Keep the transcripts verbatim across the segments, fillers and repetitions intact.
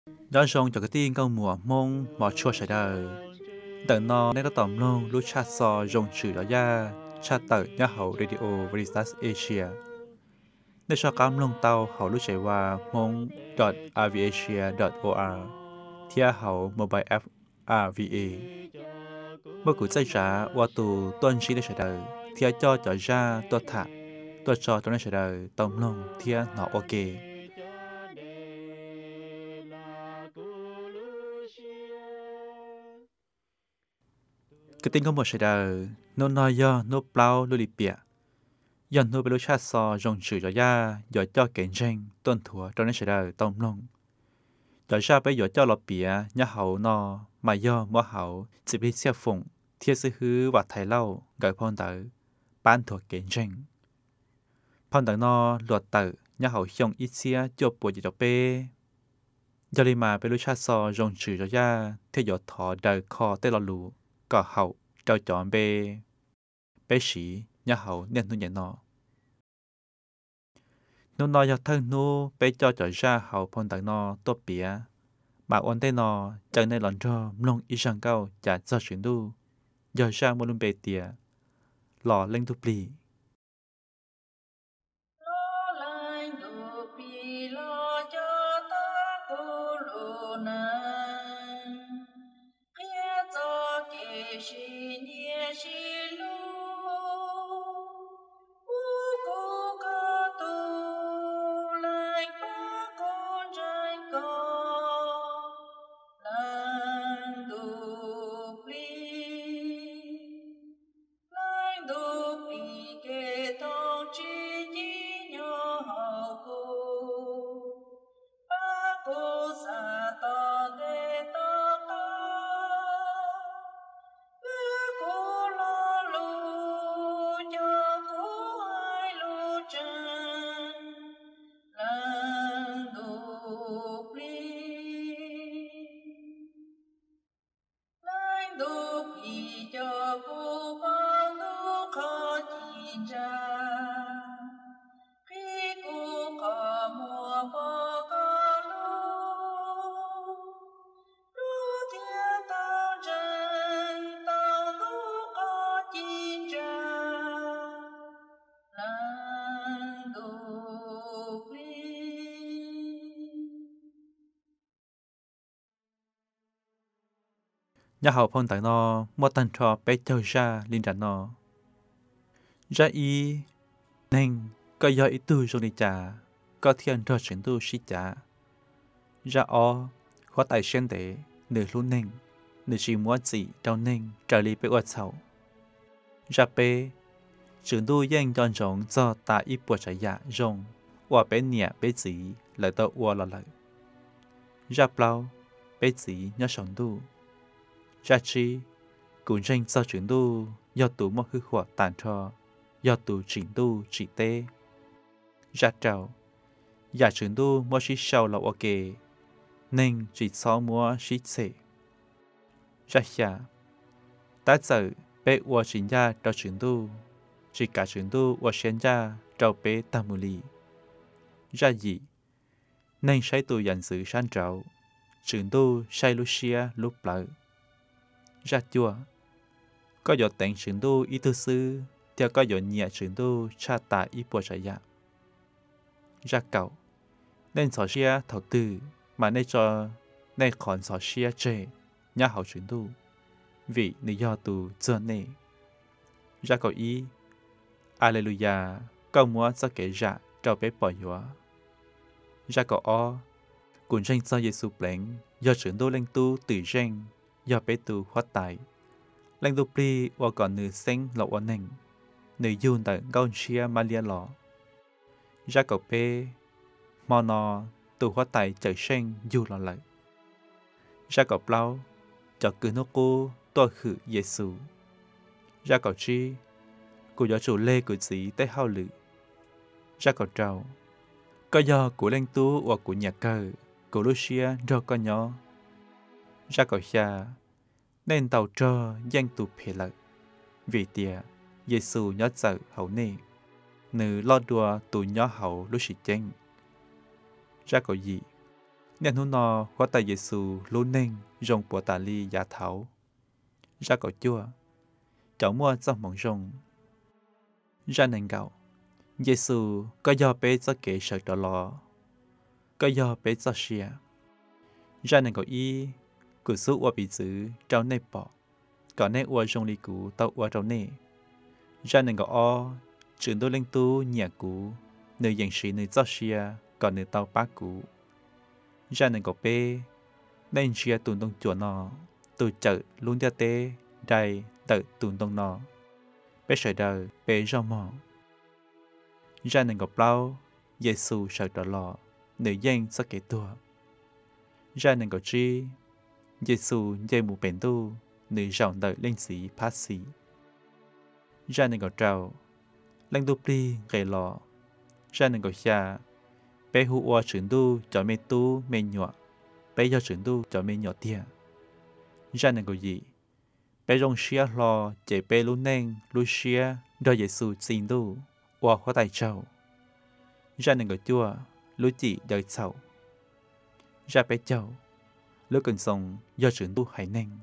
Đó xong cho cái tiên câu mùa mông mò chua sải đời. Tận nó nên nó tòm lông lúc chat so rong chữ đó ra chat tờ nhá hậu radio Veritas Asia. Nếu cho cam lông tàu hậu lúc chạy qua mông .aviasia.or thia hậu mobile app rờ vê a.มื่อกูใจจ๋าว่าตูต้นชีได้เฉยเทียจอจอจ้าตัวถักตัวจอตัวนั้นเฉยต้มลงเทียหนอโอเคก็ติ้งก็หมดเฉยโนนอยย่อโนเปล่าลุลิเปียย้อนโนไปรู้ชาติซอจงชื่อจอย่าหยอดจ่อเก่งเจงต้นถั่วตัวนั้นเฉยต้มลงจอชาไปหยอดจ่อลอเปียย่าเหานอมาย่อมัวเหาจิบลิเสียฝงเทียซื้อฮื้อวัดไทยเล่าเกิดพอนเตอป้านถั่วเก่งเจงพอนเตอนอหลวดเตอย่าเหาชงอิเซียจบปวดจิตเป้ยาลิมาไปรู้ชาติซอจงชื่อจอย่าเทียหยอดถอเดอคอเตลลูก็เหาเจ้าจอมเบเป้สีย่าเหาเนี่ยนุ่นยันนอนุ่นนอยากทั้งนู้เป้จอจอจ้าเหาพอนเตอนอตัวเปียmà ổn tên nó chẳng nên lon cho mông ít sang cao chả cho chuyển đu giờ sang một lần bề tiề lò lên tu pli nhà hậu phong tại nó mua tần trò bé chơi ra linh đàn nó ra y nên có do ý tư trong đi trà có thiên trò chuyển tu sĩ trà ra o khó tài xuyên tế nửa luôn nên nửa chỉ muốn gì đâu nên trở lý bé ọt sầu ra bé chuyển tu yên tròn trống do ta ít bộ trái dạ rong và bé nhẹ bé gì lại tao ua là lại ra bao bé gì nhớ sống tu ra chi cũng tranh sao chuyển tu do tụ một hư khỏa tàn trò do tụ chỉnh tu chỉ tê ra trào giả chuyển tu mua xí sầu là ok nên chỉ sáu mua xí xệ ra xả ta giờ bé ua chính ra trao chuyển tu chỉ cả chuyển tu ua xén ra trao bé tam mù lì ra gì nên sai tu dành sự san trào chuyển tu sai Lucia lúc lại ra chùa có dọ tẹn chuyển tu ý tư sư theo có dọ nhẹ chuyển tu cha ta ý bộ trái dạ ra cầu nên sỏ xia thầu tư mà nên cho nên còn sỏ xia chê nhà hậu chuyển tu vì lý do tu chưa nề ra cầu ý Alleluia câu múa cho kể dạ trao bé bỏ hóa ra cầu o cũng tranh do Giêsu bén do chuyển tu lên tu từ tranh do bé tu hóa tài lãnh tu pri và còn nữ sinh lọ ổn định nữ dùn tại gạo chia Maria lọ ra cầu pe mò nò tu hóa tài trời sinh dù lọ lại ra cầu plau cho cứ nó cô tôi khử Giêsu ra cầu chi cô giáo chủ lê của sĩ tới hao lự ra cầu trào có do của lãnh tu và của nhà cờ của Lucia do con nhỏ ra cầu xa nên tàu trơ danh tụ phê lợi vì tìa Giêsu nhớ sợ hậu nê nữ lo đùa tụ nhỏ hậu lúc sĩ chênh ra cầu gì nên hú nọ hóa tại Giêsu luôn nên rong bộ tà li giả thảo ra cỏ chua cháu mua trong mỏng rong ra nền gạo Giêsu có do bé cho kể sợ đó lò có do bé cho xia ra nền gạo y cụ số qua bị giữ trao nê bỏ có nê qua rong li cụ tao qua trao nê ra nền gạo o trường đôi lên tu nhà cụ nơi dạng sĩ nơi cho xia còn nơi tao bác cụ ra nền gạo bé nên chia tụi đông chuột nọ từ chợ luôn theo tế đầy tự tụi đông nọ bé sợi đời bé rau mỏ ra nền gọc lao Giêsu sợi đỏ lọ nữ danh sắc kể tua ra nền gọc chi Giêsu dây mù bền tu nữ rộng đợi lên sĩ phát sĩ ra nền gọc trào lên tu pli gầy lọ ra nền gọc xa bé hụ oa trưởng tu cho mê tu mê nhọ bé do trưởng tu cho mê nhỏ tia ra nền gọc gì bé rong xia lo chế bé lu neng lu xia do Giêsu xin tu oa khó tài trâu ra nền gọc chua lu chỉ đời sầu ra bé châu lu cần sống do trưởng tu hải neng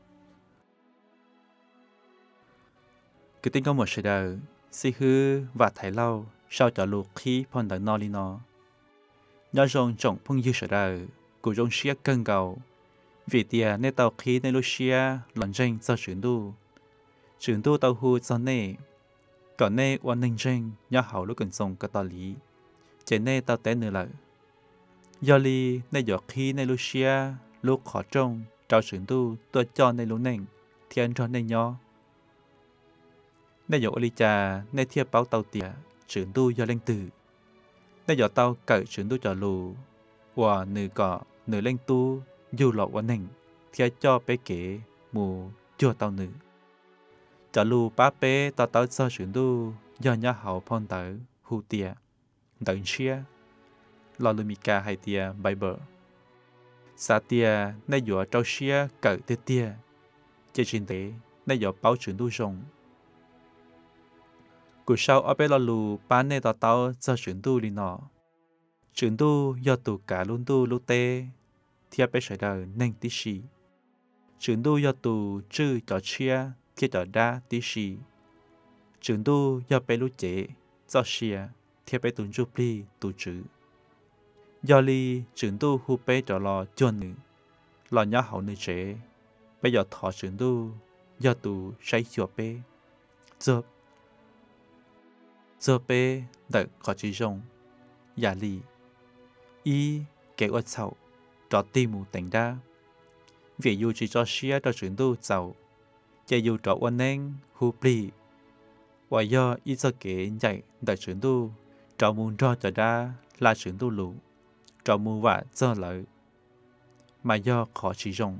cứ tính có một sự đời si hư và thái lâu sau cho lục khí phong đời no li no nhớ rong trọng phong dư sự đời của rong xia cân cầu vì tia nên tàu khí nên Lucia lần tranh do trưởng tu trưởng tu tàu hu cho nê còn nê quan ninh tranh nhớ hậu lúc cần sống cái tàu lý chỉ nê tàu té nửa lợi do li nên giọt khí nên Lucia lúc khó trông trao trưởng tu tôi cho nên lúc nền thiên cho nên nhó nên giọt oli trà nên thiệp báo tàu tỉa trưởng tu do lên tử nên giọt tàu cởi trưởng tu cho lù và nửa cọ nửa lên tu dù lọ quan hình thì cho bé kế mù chua tao nữ cho lù bá bé tao tao cho chuyển đu do nhà hậu phong tử hù tia đợn xia lò lù mì ca hay tia Bible sa tia nay dọa trâu xia cởi tê tia chơi trên tế nay dọa báo chuyển đu rồng cú sau ở bé lò lù bá nay tao tao cho chuyển đu đi nọ chuyển đu do tụ cả luôn đu lu tê thiệp bé sợi đời nên tí xì trường đu do tù chư cho chia thiết cho đa tí xì trường đu do bé lũ chế do xìa thiệp bé tùn chụp ly tù chữ do ly trường đu hu bé cho lò chôn nữ lò nhá hậu nữ chế bé giờ thọ trường đu do tù say chùa bé dợp dợp bé đợi khó chỉ rong giả ly y kẻ quạt sầu cho tim mù tỉnh ra vì dù chỉ cho xia cho chuyển tu giàu chỉ dù cho quan nên hù bì và do ít cho kế dạy đại chuyển tu cho muốn cho cho ra là chuyển tu lũ cho muốn vạ cho lợi mà do khó chỉ dùng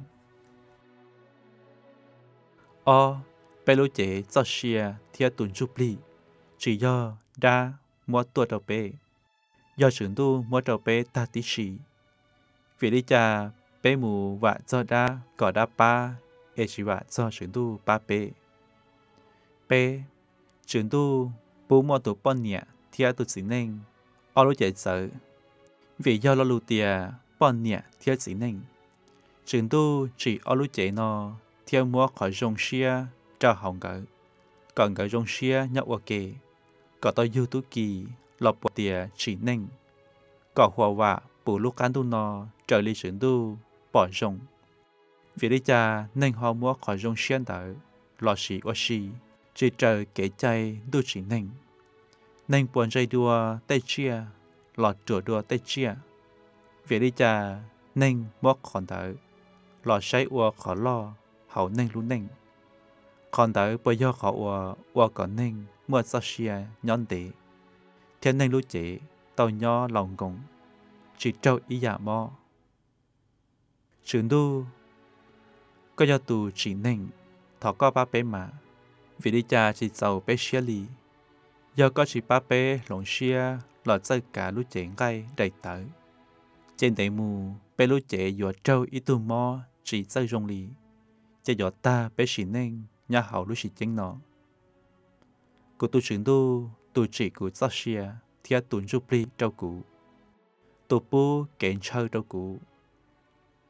o bé lũ chế cho xia theo tuần chụp lì chỉ do đa mua tuột đầu bé do chuyển tu mua đầu bé ta tí xì vì lý cha bé mù vạ cho đa có đa ba e chỉ vạ cho chuyển tu ba bé bé chuyển tu bố mua tụ bọn nhẹ theo tụ xí nên ở lúc chạy sợ vì do lo lù tia bọn nhẹ theo xí nên chuyển tu chỉ ở lúc chạy nó theo mua khỏi rong xia cho hồng gỡ còn gỡ rong xia nhậu ở kề có tôi yêu tú kỳ lọp bộ tia chỉ nên có hòa vạ bù lúc ăn tu nó trở lý chuyển tu bỏ rong vì lý cha nên họ mua khỏi rong xuyên đỡ lò xì ô xì chỉ trời kể chay tu chỉ nên nên buồn dây đua tay chia lò chùa đua tay chia vì lý cha nên mua khỏi đỡ lò say ua khỏi lo hậu nên luôn nên còn đỡ bây giờ họ ua ua còn nên mua sao xia nhon để thiên nên lúc chế tàu nho lòng gồng chỉ trâu ý giả mò trường đu có do tù chỉ nên thọ có ba bé mà vì đi cha chỉ giàu bé xia lì do có chỉ ba bé lồng xia lọt ra cả lũ trẻ ngay đầy tới trên đầy mù bé lũ trẻ dọa trâu ý tù mò chỉ ra rong lì cho dọa ta bé chỉ nên nhà hậu lũ chỉ chén nó của tu trường đu tu chỉ của giáo xia theo tuần giúp li trâu cụ tụ bố kẹn chơi trâu cụ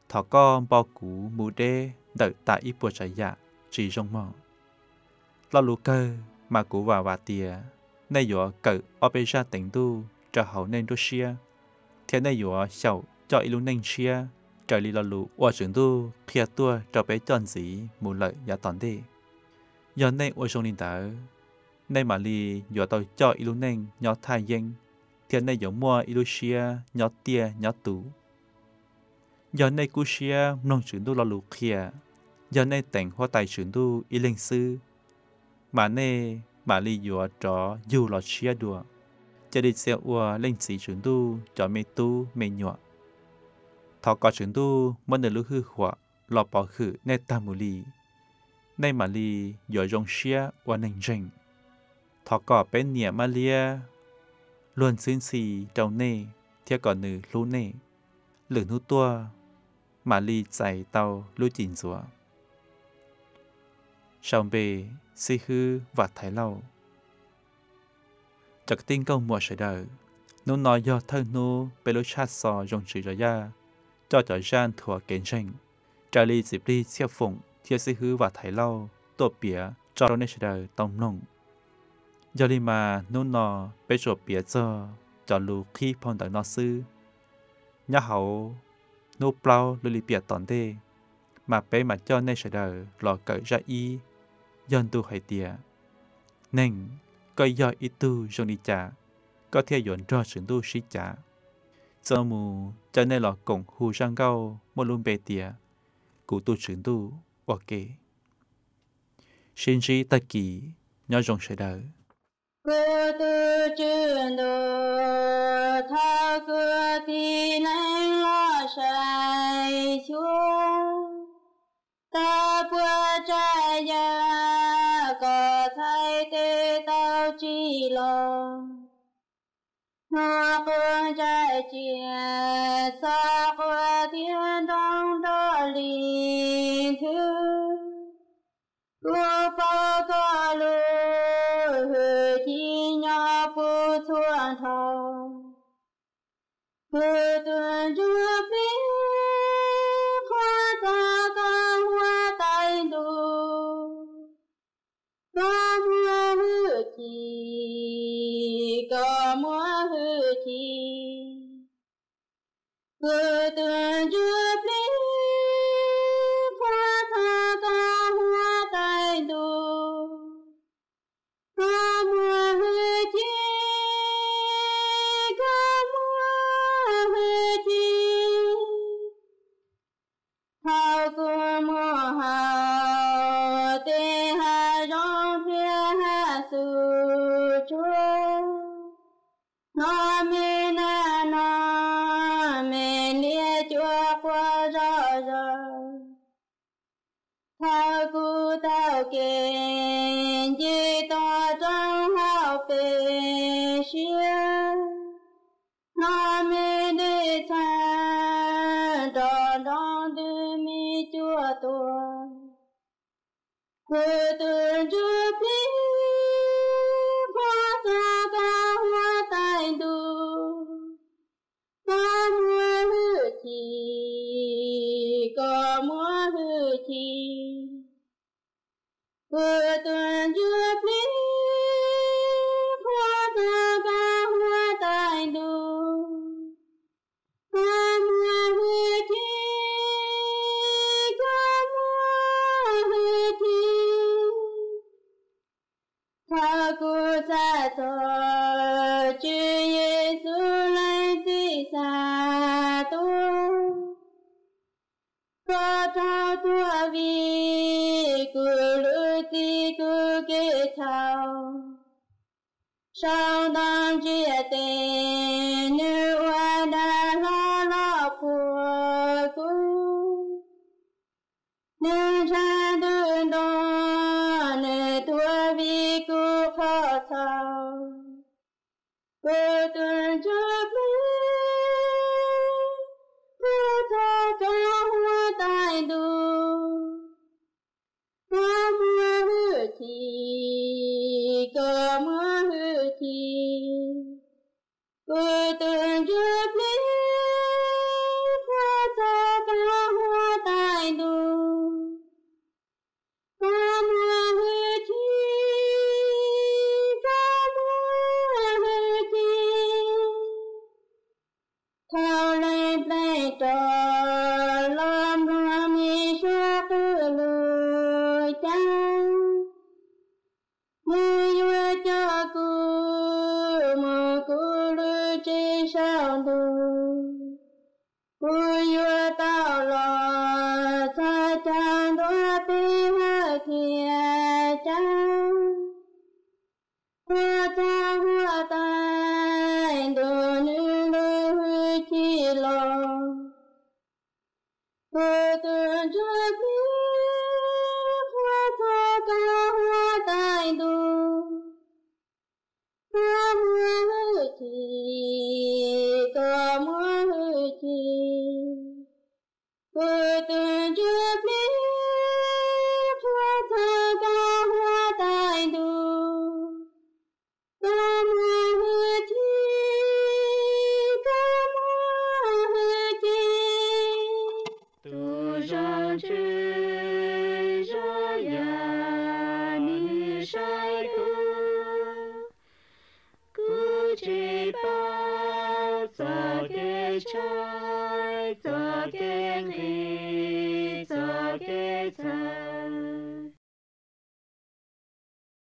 thọ có bao cũ mù đê đợi tại ít bùa trái dạ chỉ rong mò lo lù cơ mà cũ vào và tìa nay dọa cỡ ở bên ra tỉnh tu trở hậu nên đô xia thế nay dọa sầu cho ilu nên xia trở li lo lù ở trường tu kia tua trở bé chọn gì mù lợi giá tòn đi giờ nay ở trong linh tở nay mà li dọa tàu cho ilu nên nhỏ thai danh thế nay dọa mua ilu xia nhỏ tia nhỏ tủ giờ nay cú xia nông trường tu lo lù kia giờ nay tỉnh hoa tài trường tu y linh sư mà nè mà li dọa trò dù lọt xia đùaจะได้เสียว่าเล่นสีtrường tu cho mê tu mê nhọ thọ có trường tuมันเดือดรู้หัวหลอกปอคือในตามุลีในมาลีอยู่ยงเชียว่าหนึ่งเจงthọ cóเป็นเนี่ยมาเลียล้วนซื้อสีเจ้าเน่เที่ยก่อนหนึ่งรู้เน่หรือนู้ตัวมาลีใจเตารู้จินสัวชาวเบซีคือวัดไทยเล่าจากติ้งก็มัวเฉยเดอนู้นน้อยยอดเท่านู้เป็นรสชาติซอยงจืดระยะจอจ่อยจานถั่วเกนเชงจารีสิบลีเชี่ยวฝงเที่ยวซื้อหื้อว่าไทยเล่าตัวเปียจอโรเนเฉยเดอต้องลงยอรีมานู้นนอไปจบเปียเจอจอลูขี้พอนต่างนอซื้อยาเขานู้เปล่าลุลิเปียตอนเด้มาเป๊มาเจ้าเนเฉยเดอหลอกเกิดจะอีย้อนตูไฮเตียเน่งก็ย่อยอีตูจงดีจ่าก็เที่ยหยวนรอถึงตู้ชิจ่าเจ้ามูจะในหลอกกงหูช่างเก้ามลุมเปเตียกูตู้ถึงตู้โอเคชินจีตะกี้ย่อจงเฉยเดอกูตู้จึงดูถ้ากูที่นั่งรอใช้ชัวตาปัวใจยาก็ไทยเตเต้าจีลงหัวกูใจเจียสักว่าเทียนต้องดอลีถือกูปากก็รู้หือที่ยาปูทวนทองหือตุนจูปีข้าตาก็หัวใจดูก็มัวหือทีก็มัวหือทีหือตุนจูปีข้าตาก็หัวใจดูก็มัวหือทีก็มัวหือทีเขากูมัวหาเตหาร้องเพียหาสู่ชัวนอเมนา Thao cu tao kền chi to trong hao bề xia nó mi đi than đò đong đưa mi chua tua cứ từ trước khi hoa ta ca hoa tai đu có mua hư chi có mua hư chi cứ từ trước khi hoa ta ca hoa tai đu có mua hư chi có mua hư chi Tha cu sa tho chư Giêsu lai ti sa tu Tha tha tua vi cu lu ti cu ke thao Sao đang chia tên như hoa đà la la phùa cu Nên ra đơn đó nè tua vi cu khó thao Cô tuần trước mi Cô thao ca hoa tai đu Có mua hư chi Có mua hư chi 不等着你，我早该我带路。多么近，多么近，不等着你，我早该我带路。多么近，多么近。 独上去，这呀，你晒哭，估计包做给菜，做给你，做给菜。